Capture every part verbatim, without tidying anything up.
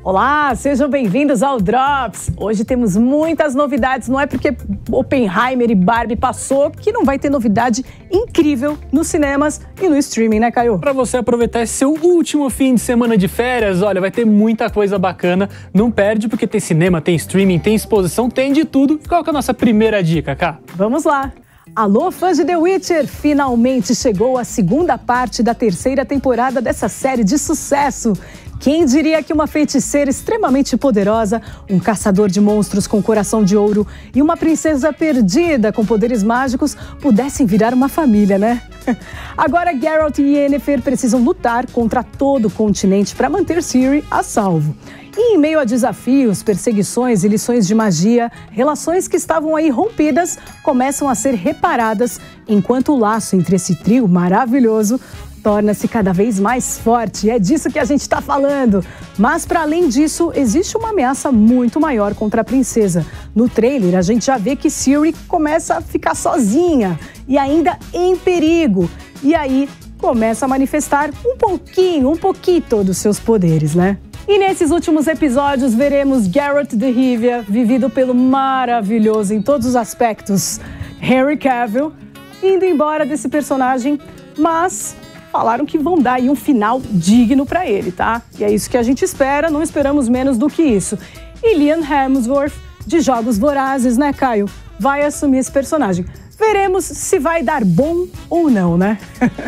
Olá, sejam bem-vindos ao Drops. Hoje temos muitas novidades, não é porque Oppenheimer e Barbie passou que não vai ter novidade incrível nos cinemas e no streaming, né, Caio? Para você aproveitar esse seu último fim de semana de férias, olha, vai ter muita coisa bacana. Não perde, porque tem cinema, tem streaming, tem exposição, tem de tudo. Qual que é a nossa primeira dica, Cá? Vamos lá! Alô, fãs de The Witcher! Finalmente chegou a segunda parte da terceira temporada dessa série de sucesso. Quem diria que uma feiticeira extremamente poderosa, um caçador de monstros com coração de ouro e uma princesa perdida com poderes mágicos pudessem virar uma família, né? Agora Geralt e Yennefer precisam lutar contra todo o continente para manter Ciri a salvo. E em meio a desafios, perseguições e lições de magia, relações que estavam aí rompidas começam a ser reparadas, enquanto o laço entre esse trio maravilhoso torna-se cada vez mais forte. É disso que a gente está falando. Mas, para além disso, existe uma ameaça muito maior contra a princesa. No trailer, a gente já vê que Ciri começa a ficar sozinha e ainda em perigo. E aí, começa a manifestar um pouquinho, um pouquinho dos seus poderes, né? E nesses últimos episódios, veremos Geralt de Rivia, vivido pelo maravilhoso em todos os aspectos Henry Cavill, indo embora desse personagem, mas falaram que vão dar aí um final digno para ele, tá? E é isso que a gente espera, não esperamos menos do que isso. E Liam Hemsworth, de Jogos Vorazes, né, Caio? Vai assumir esse personagem. Veremos se vai dar bom ou não, né?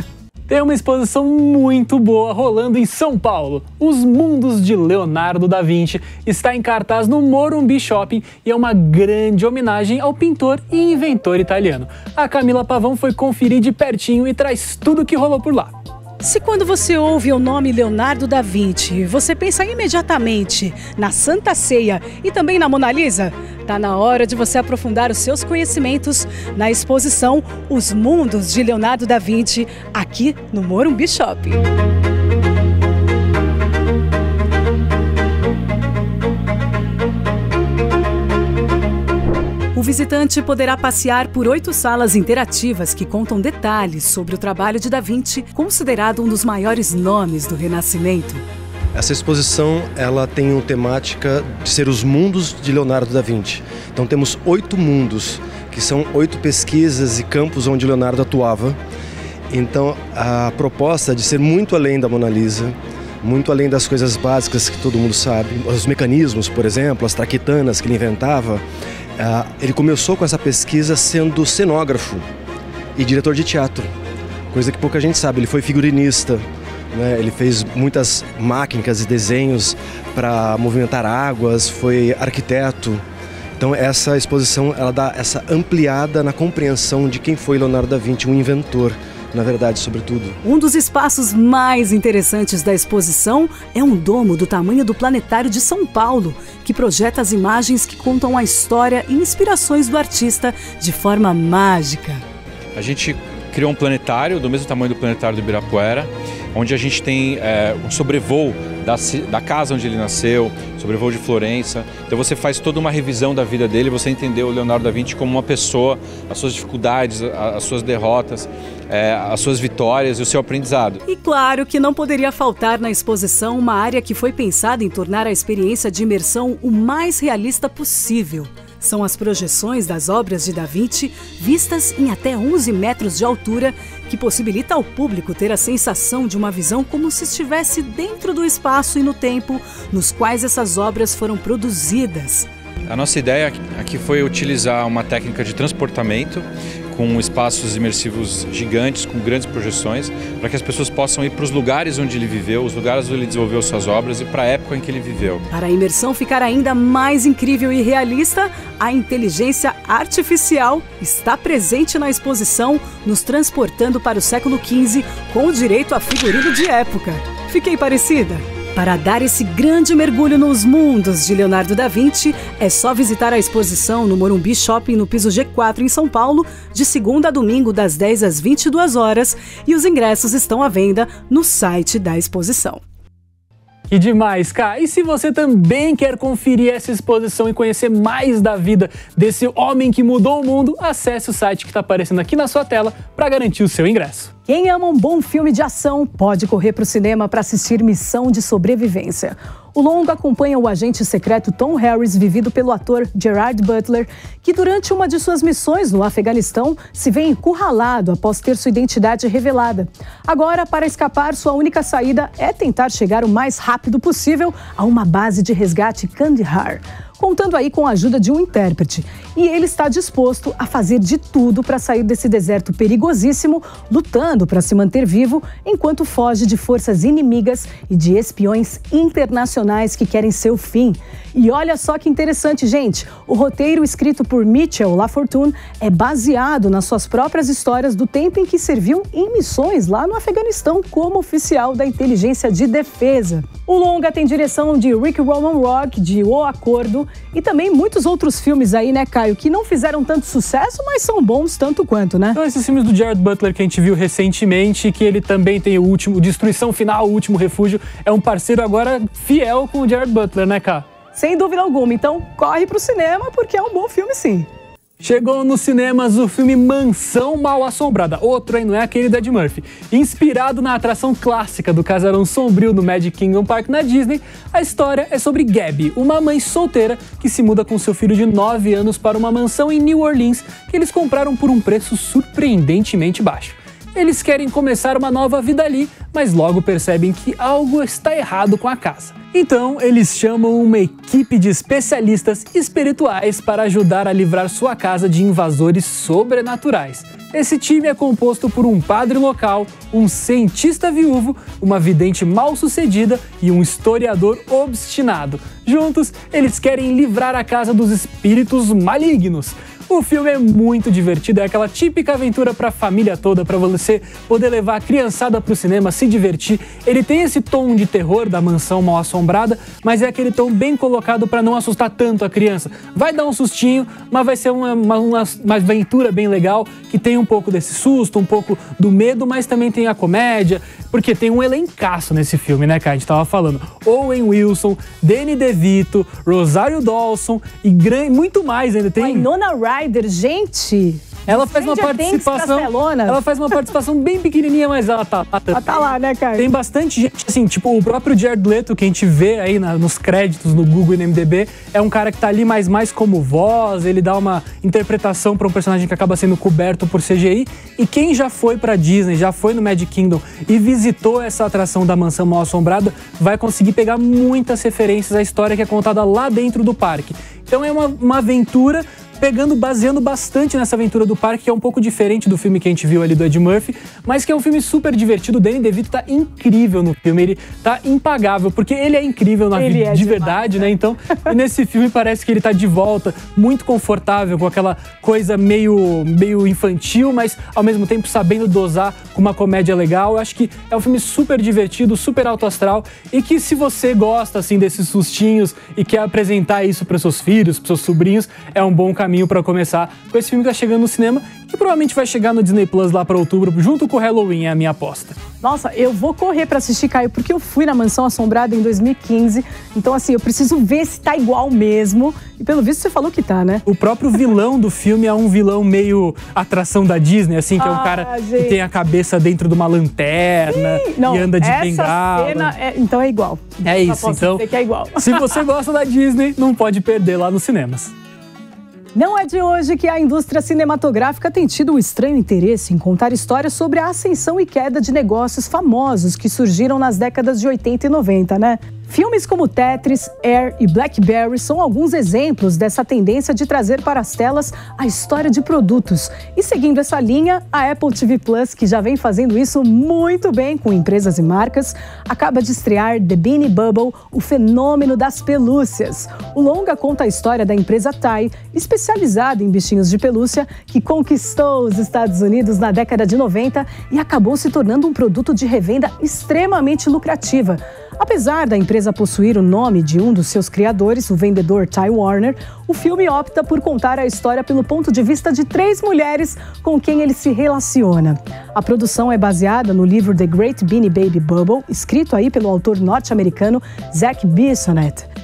Tem uma exposição muito boa rolando em São Paulo. Os Mundos de Leonardo da Vinci está em cartaz no Morumbi Shopping e é uma grande homenagem ao pintor e inventor italiano. A Camila Pavão foi conferir de pertinho e traz tudo o que rolou por lá. Se quando você ouve o nome Leonardo da Vinci, você pensa imediatamente na Santa Ceia e também na Mona Lisa, tá na hora de você aprofundar os seus conhecimentos na exposição Os Mundos de Leonardo da Vinci, aqui no Morumbi Shopping. O visitante poderá passear por oito salas interativas que contam detalhes sobre o trabalho de Da Vinci, considerado um dos maiores nomes do Renascimento. Essa exposição ela tem uma temática de ser os mundos de Leonardo da Vinci. Então temos oito mundos, que são oito pesquisas e campos onde Leonardo atuava. Então a proposta é de ser muito além da Mona Lisa, muito além das coisas básicas que todo mundo sabe, os mecanismos, por exemplo, as traquitanas que ele inventava. Uh, ele começou com essa pesquisa sendo cenógrafo e diretor de teatro, coisa que pouca gente sabe. Ele foi figurinista, né? Ele fez muitas máquinas e desenhos para movimentar águas, foi arquiteto. Então essa exposição ela dá essa ampliada na compreensão de quem foi Leonardo da Vinci, um inventor, na verdade, sobretudo. Um dos espaços mais interessantes da exposição é um domo do tamanho do Planetário de São Paulo, que projeta as imagens que contam a história e inspirações do artista de forma mágica. A gente criou um planetário do mesmo tamanho do Planetário do Ibirapuera, onde a gente tem é, um sobrevoo da, da casa onde ele nasceu, sobrevoo de Florença. Então você faz toda uma revisão da vida dele, você entendeu o Leonardo da Vinci como uma pessoa, as suas dificuldades, as suas derrotas, é, as suas vitórias e o seu aprendizado. E claro que não poderia faltar na exposição uma área que foi pensada em tornar a experiência de imersão o mais realista possível. São as projeções das obras de Da Vinci, vistas em até onze metros de altura, que possibilita ao público ter a sensação de uma visão como se estivesse dentro do espaço e no tempo nos quais essas obras foram produzidas. A nossa ideia aqui foi utilizar uma técnica de transportamento com espaços imersivos gigantes, com grandes projeções, para que as pessoas possam ir para os lugares onde ele viveu, os lugares onde ele desenvolveu suas obras e para a época em que ele viveu. Para a imersão ficar ainda mais incrível e realista, a inteligência artificial está presente na exposição, nos transportando para o século quinze com o direito a figurino de época. Fiquei parecida? Para dar esse grande mergulho nos mundos de Leonardo da Vinci, é só visitar a exposição no Morumbi Shopping, no piso G quatro, em São Paulo, de segunda a domingo, das dez às vinte e duas horas, e os ingressos estão à venda no site da exposição. Que demais, Cá! E se você também quer conferir essa exposição e conhecer mais da vida desse homem que mudou o mundo, acesse o site que está aparecendo aqui na sua tela para garantir o seu ingresso. Quem ama um bom filme de ação pode correr para o cinema para assistir Missão de Sobrevivência. O longa acompanha o agente secreto Tom Harris, vivido pelo ator Gerard Butler, que durante uma de suas missões no Afeganistão se vê encurralado após ter sua identidade revelada. Agora, para escapar, sua única saída é tentar chegar o mais rápido possível a uma base de resgate Kandahar, contando aí com a ajuda de um intérprete. E ele está disposto a fazer de tudo para sair desse deserto perigosíssimo, lutando para se manter vivo, enquanto foge de forças inimigas e de espiões internacionais que querem seu fim. E olha só que interessante, gente, o roteiro escrito por Mitchell LaFortune é baseado nas suas próprias histórias do tempo em que serviu em missões lá no Afeganistão como oficial da inteligência de defesa. O longa tem direção de Rick Roman Rock, de O Acordo, e também muitos outros filmes aí, né, Caio, que não fizeram tanto sucesso, mas são bons tanto quanto, né? Então, esses filmes do Gerard Butler que a gente viu recentemente, que ele também tem o último, Destruição Final, o Último Refúgio, é um parceiro agora fiel com o Gerard Butler, né, Cá? Sem dúvida alguma. Então, corre pro cinema, porque é um bom filme, sim. Chegou nos cinemas o filme Mansão Mal Assombrada, outro, hein, não é aquele da Ed Murphy. Inspirado na atração clássica do Casarão Sombrio no Magic Kingdom Park na Disney, a história é sobre Gabby, uma mãe solteira que se muda com seu filho de nove anos para uma mansão em New Orleans que eles compraram por um preço surpreendentemente baixo. Eles querem começar uma nova vida ali, mas logo percebem que algo está errado com a casa. Então, eles chamam uma equipe de especialistas espirituais para ajudar a livrar sua casa de invasores sobrenaturais. Esse time é composto por um padre local, um cientista viúvo, uma vidente mal-sucedida e um historiador obstinado. Juntos, eles querem livrar a casa dos espíritos malignos. O filme é muito divertido, é aquela típica aventura para a família toda, para você poder levar a criançada para o cinema, se divertir. Ele tem esse tom de terror da Mansão Mal Assombrada, mas é aquele tom bem colocado para não assustar tanto a criança. Vai dar um sustinho, mas vai ser uma, uma, uma, uma aventura bem legal, que tem um pouco desse susto, um pouco do medo, mas também tem a comédia, porque tem um elencaço nesse filme, né, cara? A gente tava falando Owen Wilson, Danny DeVito, Rosário Dawson e gran... muito mais ainda. Tem Winona Ryder, gente... Ela faz uma participação. Ela faz uma participação bem pequenininha, mas ela tá. Ela tá lá, né, cara? Tem bastante gente, assim, tipo, o próprio Jared Leto, que a gente vê aí na, nos créditos, no Google e no I M D B, é um cara que tá ali mais, mais como voz, ele dá uma interpretação para um personagem que acaba sendo coberto por C G I. E quem já foi pra Disney, já foi no Magic Kingdom e visitou essa atração da Mansão Mal Assombrada, vai conseguir pegar muitas referências à história que é contada lá dentro do parque. Então é uma, uma aventura pegando, baseando bastante nessa aventura do parque, que é um pouco diferente do filme que a gente viu ali do Ed Murphy, mas que é um filme super divertido. O Danny DeVito tá incrível no filme, ele tá impagável, porque ele é incrível na vida, é de verdade, né? Então, e nesse filme parece que ele tá de volta, muito confortável, com aquela coisa meio, meio infantil, mas ao mesmo tempo sabendo dosar com uma comédia legal. Eu acho que é um filme super divertido, super alto astral, e que se você gosta, assim, desses sustinhos e quer apresentar isso para seus filhos, para seus sobrinhos, é um bom caminho para começar com esse filme que tá chegando no cinema, que provavelmente vai chegar no Disney Plus lá para outubro, junto com o Halloween, é a minha aposta. Nossa, eu vou correr para assistir, Caio, porque eu fui na Mansão Assombrada em dois mil e quinze, então assim, eu preciso ver se tá igual mesmo, e pelo visto você falou que tá, né? O próprio vilão do filme é um vilão meio atração da Disney, assim, que ah, é um cara gente. que tem a cabeça dentro de uma lanterna Não, e anda de essa bengala. Cena é, então é igual. É isso, então, que é igual. Se você gosta da Disney, não pode perder lá nos cinemas. Não é de hoje que a indústria cinematográfica tem tido um estranho interesse em contar histórias sobre a ascensão e queda de negócios famosos que surgiram nas décadas de oitenta e noventa, né? Filmes como Tetris, Air e Blackberry são alguns exemplos dessa tendência de trazer para as telas a história de produtos. E seguindo essa linha, a Apple T V Plus, que já vem fazendo isso muito bem com empresas e marcas, acaba de estrear The Beanie Bubble, o fenômeno das pelúcias. O longa conta a história da empresa Ty, especializada em bichinhos de pelúcia, que conquistou os Estados Unidos na década de noventa e acabou se tornando um produto de revenda extremamente lucrativa. Apesar da empresa possuir o nome de um dos seus criadores, o vendedor Ty Warner, o filme opta por contar a história pelo ponto de vista de três mulheres com quem ele se relaciona. A produção é baseada no livro The Great Beanie Baby Bubble, escrito aí pelo autor norte-americano Zach Bissonette.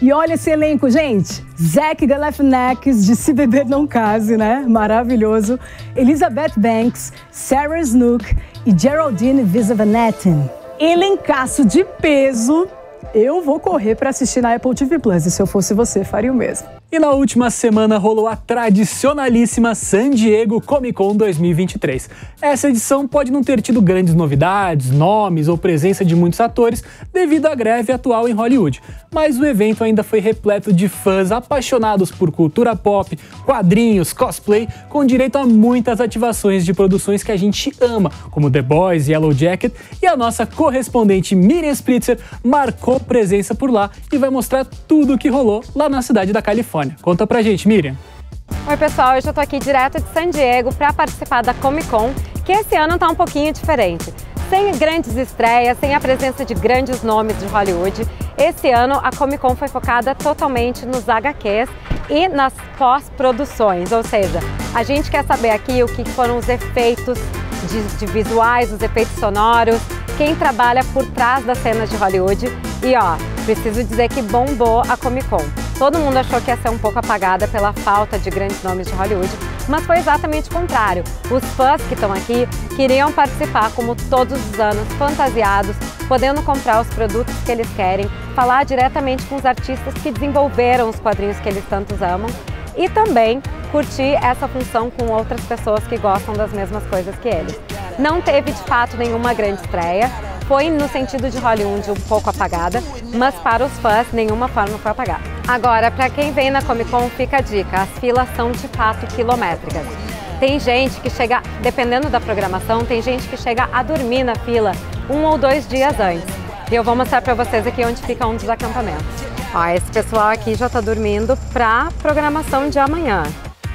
E olha esse elenco, gente. Zach Galifianakis, de Se Beber Não Case, né? Maravilhoso. Elizabeth Banks, Sarah Snook e Geraldine Visavanetin. Elencaço de peso. Eu vou correr para assistir na Apple T V Plus. E se eu fosse você, faria o mesmo. E na última semana rolou a tradicionalíssima San Diego Comic Con dois mil e vinte e três. Essa edição pode não ter tido grandes novidades, nomes ou presença de muitos atores devido à greve atual em Hollywood. Mas o evento ainda foi repleto de fãs apaixonados por cultura pop, quadrinhos, cosplay, com direito a muitas ativações de produções que a gente ama, como The Boys, Yellow Jacket, e a nossa correspondente Miriam Spritzer marcou presença por lá e vai mostrar tudo o que rolou lá na cidade da Califórnia. Conta pra gente, Miriam. Oi pessoal, hoje eu tô aqui direto de San Diego para participar da Comic Con, que esse ano tá um pouquinho diferente. Sem grandes estreias, sem a presença de grandes nomes de Hollywood, esse ano a Comic Con foi focada totalmente nos H Qs e nas pós-produções, ou seja, a gente quer saber aqui o que foram os efeitos de, de visuais, os efeitos sonoros, quem trabalha por trás das cenas de Hollywood. E ó, preciso dizer que bombou a Comic Con. Todo mundo achou que ia ser um pouco apagada pela falta de grandes nomes de Hollywood, mas foi exatamente o contrário. Os fãs que estão aqui queriam participar como todos os anos, fantasiados, podendo comprar os produtos que eles querem, falar diretamente com os artistas que desenvolveram os quadrinhos que eles tantos amam e também curtir essa função com outras pessoas que gostam das mesmas coisas que eles. Não teve de fato nenhuma grande estreia, foi no sentido de Hollywood um pouco apagada, mas para os fãs nenhuma forma foi apagada. Agora, para quem vem na Comic Con, fica a dica, as filas são de fato quilométricas. Tem gente que chega, dependendo da programação, tem gente que chega a dormir na fila um ou dois dias antes. E eu vou mostrar para vocês aqui onde fica um dos acampamentos. Ó, esse pessoal aqui já está dormindo para a programação de amanhã.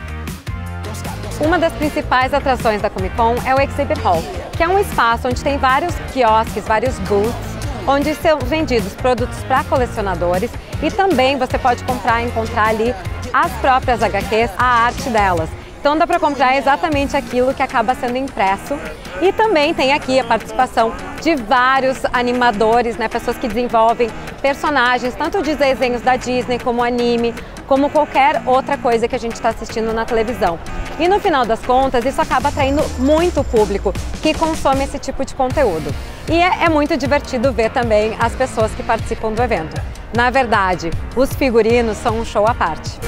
Uma das principais atrações da Comic Con é o Exhibit Hall, que é um espaço onde tem vários quiosques, vários booths, onde são vendidos produtos para colecionadores e também você pode comprar e encontrar ali as próprias H Qs, a arte delas. Então dá para comprar exatamente aquilo que acaba sendo impresso. E também tem aqui a participação de vários animadores, né, pessoas que desenvolvem personagens, tanto de desenhos da Disney como anime, como qualquer outra coisa que a gente está assistindo na televisão. E no final das contas, isso acaba atraindo muito público que consome esse tipo de conteúdo. E é, é muito divertido ver também as pessoas que participam do evento. Na verdade, os figurinos são um show à parte.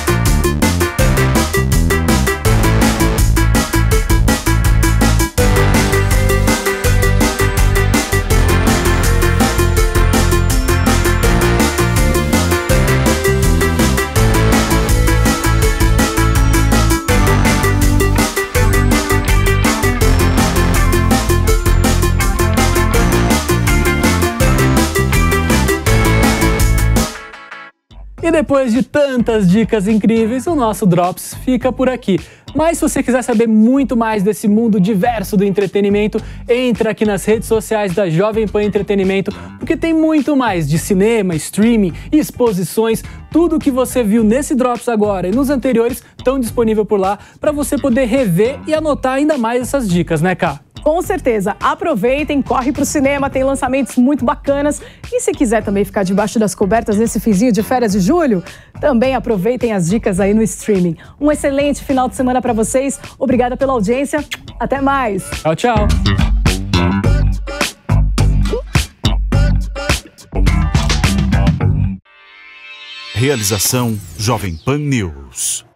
E depois de tantas dicas incríveis, o nosso Drops fica por aqui. Mas se você quiser saber muito mais desse mundo diverso do entretenimento, entra aqui nas redes sociais da Jovem Pan Entretenimento, porque tem muito mais de cinema, streaming, exposições, tudo que você viu nesse Drops agora e nos anteriores estão disponível por lá para você poder rever e anotar ainda mais essas dicas, né, Ká? Com certeza, aproveitem, corre pro cinema, tem lançamentos muito bacanas. E se quiser também ficar debaixo das cobertas nesse finzinho de férias de julho, também aproveitem as dicas aí no streaming. Um excelente final de semana para vocês, obrigada pela audiência, até mais! Tchau, tchau! Realização Jovem Pan News.